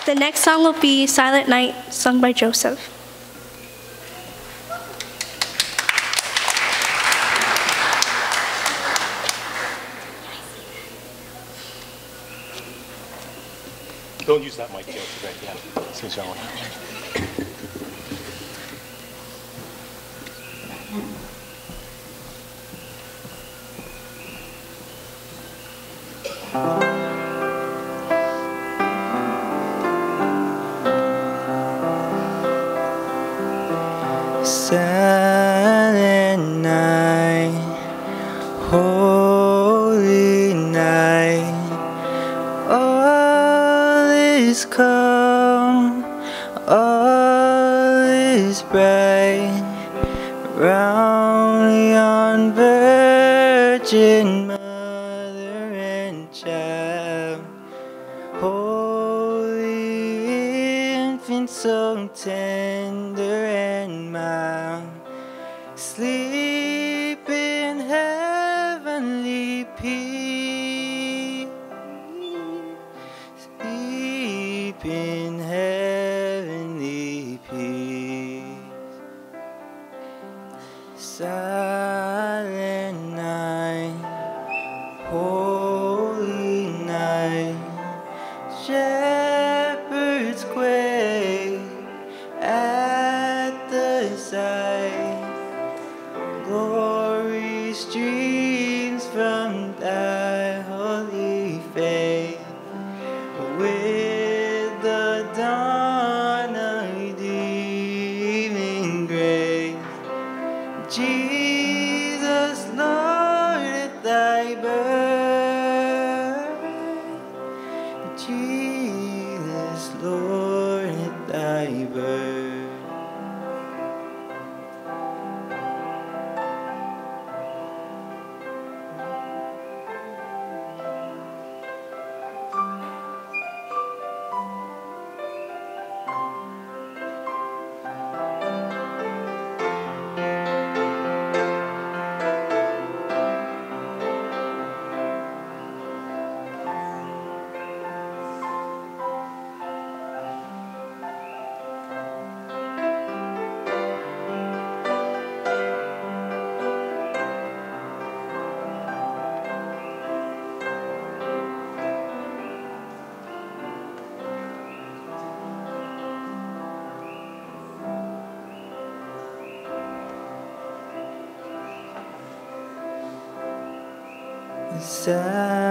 The next song will be Silent Night, sung by Joseph. Don't use that mic, Joe. Right, yeah. Since you're on. Silent night, holy night, all is calm, all is bright, round yon virgin mother and child, holy infant so tender and mild, sleep in heavenly peace, sleep in heavenly peace. Silent night, holy night, shepherds quake at the sight, glory streams from thy holy faith, with the dawn of redeeming grace. Jesus, Lord, at thy birth, Jesus, Lord, at thy birth. Silent